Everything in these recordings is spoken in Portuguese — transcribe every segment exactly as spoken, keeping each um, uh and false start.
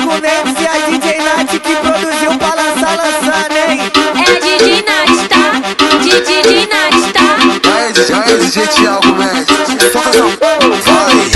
Thiago Mendes e a D J Nath que produziu pra lançar, lançando, hein? É a D J Nath, tá? D J Nath, tá? Aí, D J, aí, D J Thiago Mendes. Solta essa. Vai.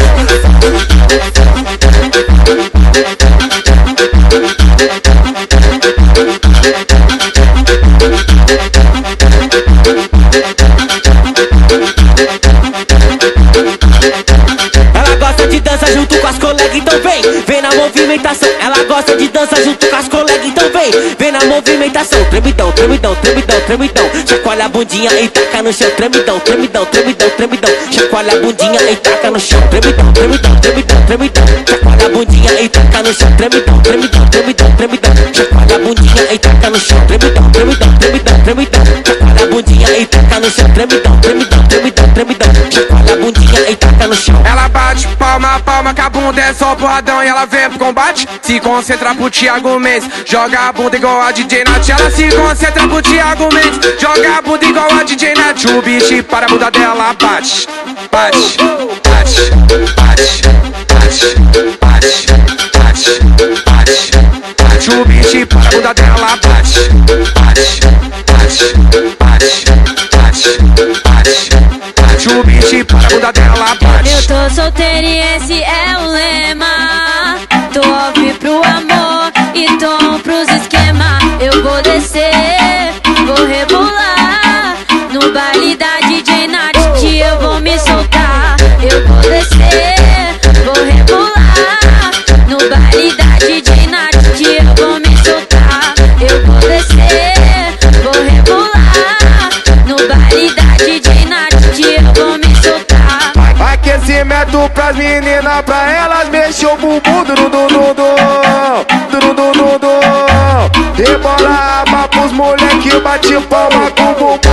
Ela gosta de dança junto com as colegas, então vem, vem na movimentação. Ela gosta de dança junto com as colegas, então vem, vem na movimentação. Tremidão, tremidão, tremidão, tremidão. Chacoalha a bundinha e taca no chão. Tremidão, tremidão, tremidão, tremidão. Chacoalha a bundinha e taca no chão. Tremidão, tremidão, tremidão, tremidão. Chacoalha a bundinha e taca no chão. Tremidão, tremidão, tremidão, tremidão. Chacoalha a bundinha e taca no chão. Tremidão, tremidão, tremidão, tremidão. Chacoalha a bundinha e taca no chão. Tremidão, tremidão, tremidão, tremidão. Chacoalha a bundinha e taca no chão. Ela bate palma a palma, que a bunda é só porradão e ela vem pro combate. Se concentra pro Thiago Mendes, joga a bunda igual a D J Nath. Ela se concentra pro Thiago Mendes, joga a bunda igual a D J Nath. O bicho para a bunda dela bate, bate, bate, bate, bate, bate, bate, bate, bate. O bicho para a bunda dela bate, bate, bate, bate, bate, bate, bate. O bicho para a bunda dela bate. Eu tô solteira e esse é o lema. Tô off pro amor e tô on pros esquema. Eu vou descer, vou rebolar no baile da D J Nath, que eu vou me soltar. Eu vou descer, vou rebolar no baile da D J Nath, que eu vou me soltar. Eu vou descer, vou rebolar no baile da D J Nath, que eu vou me soltar. Aquecimento pras meninas, pra elas mexer o bumbum, durudududum, durudududum. Rebola a aba pros moleque, bate palma com o bumbum,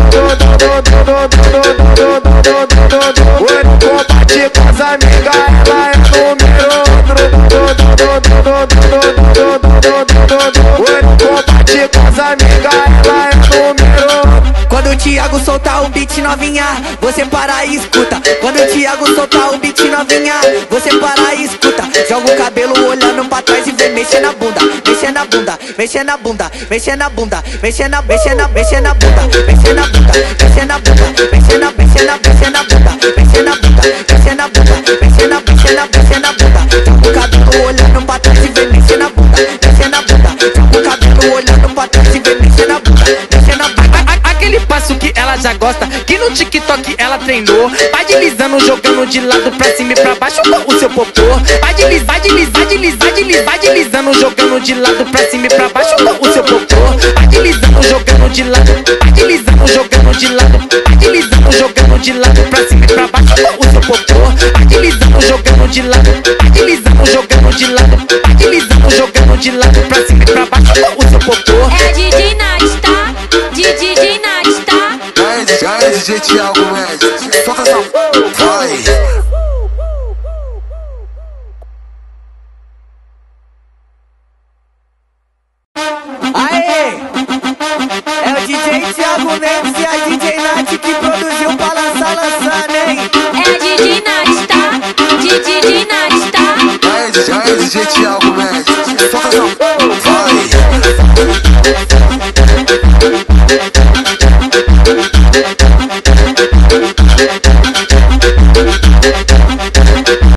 oi, no combate com as amigas, ela é número. Oi, no combate com as amigas, ela é número. Quando o Thiago soltar o beat novinha, você para e escuta. Quando o Thiago soltar o beat novinha, você para e escuta. Joga o cabelo olhando pra trás e vem mexer na bunda, mexer na bunda, mexer na bunda, mexer na bunda, mexer na, mexer na, mexer na bunda, mexer na bunda, mexer na bunda, mexer na, mexer na, mexer na bunda, mexer na bunda, mexer na bunda, mexer na, mexer na, mexer na bunda. Joga o cabelo olhando pra trás e vem mexer na bunda, mexer na bunda. Joga o cabelo olhando pra trás e vem mexer na bunda, mexer na bunda. Aquele passo que ela já gosta, que no TikTok ela treinou. Vai deslizando, jogando de lado pra cima e pra baixo com o seu popô. Vai deslizar, vai deslizar, vai deslizar, deslizar, vai deslizando, jogando de lado pra cima e pra baixo com o seu popô. Vai deslizando, jogando de lado, vai deslizando, jogando de lado, vai deslizando, jogando de lado pra cima e pra baixo com o seu popô. Vai deslizando, jogando de lado, vai deslizando, jogando de lado, vai deslizando, jogando de lado pra cima e pra baixo com o seu popô. É a D J Nath, tá? D J Nath, tá? Aí, D J, aí, D J Thiago Mendes. Solta essa. Vai. Aê! É o D J Thiago Mendes e a D J Nath que produziu pra lançar, lançando, hein? É a D J Nath, tá? D J Nath, tá? Aí, D J, aí, D J Thiago Mendes. Solta essa. Vai.